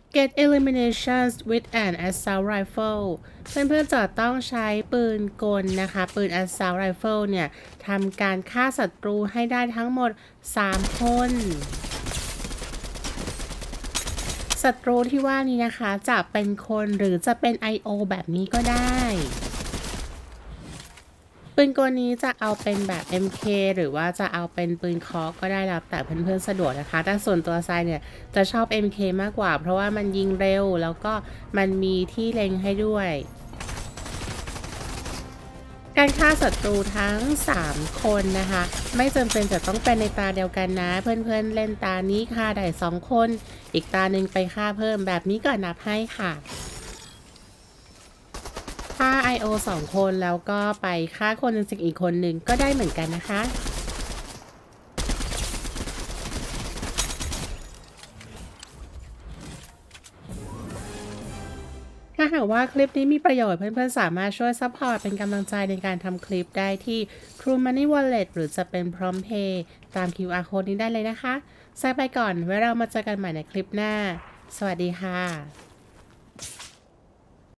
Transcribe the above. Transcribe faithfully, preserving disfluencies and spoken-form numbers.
Get eliminations with an assault rifle เพื่อนๆจะต้องใช้ปืนกลนะคะปืน assault rifle เนี่ยทำการฆ่าศัตรูให้ได้ทั้งหมดสามคนศัตรูที่ว่านี้นะคะจะเป็นคนหรือจะเป็น ไอ โอ แบบนี้ก็ได้ปืนกลนี้จะเอาเป็นแบบ เอ็ม เค หรือว่าจะเอาเป็นปืนเคาะก็ได้แล้วแต่เพื่อนๆสะดวกนะคะแต่ส่วนตัวทรายเนี่ยจะชอบ เอ็ม เค มากกว่าเพราะว่ามันยิงเร็วแล้วก็มันมีที่เล็งให้ด้วยการฆ่าศัตรูทั้งสามคนนะคะไม่จำเป็นจะต้องเป็นในตาเดียวกันนะเพื่อนๆเล่นตานี้ฆ่าได้สองคนอีกตาหนึ่งไปฆ่าเพิ่มแบบนี้ก่อนนับให้ค่ะฆ่า ไอ โอ สองคนแล้วก็ไปฆ่าคนหนึ่งอีกคนหนึ่งก็ได้เหมือนกันนะคะถ้าหากว่าคลิปนี้มีประโยชน์เพื่อนๆสามารถช่วยซัพพอร์ตเป็นกำลังใจในการทำคลิปได้ที่ True Money Wallet หรือจะเป็น PromptPay ตาม คิว อาร์ Code นี้ได้เลยนะคะสายไปก่อนไว้เรามาเจอกันใหม่ในคลิปหน้าสวัสดีค่ะ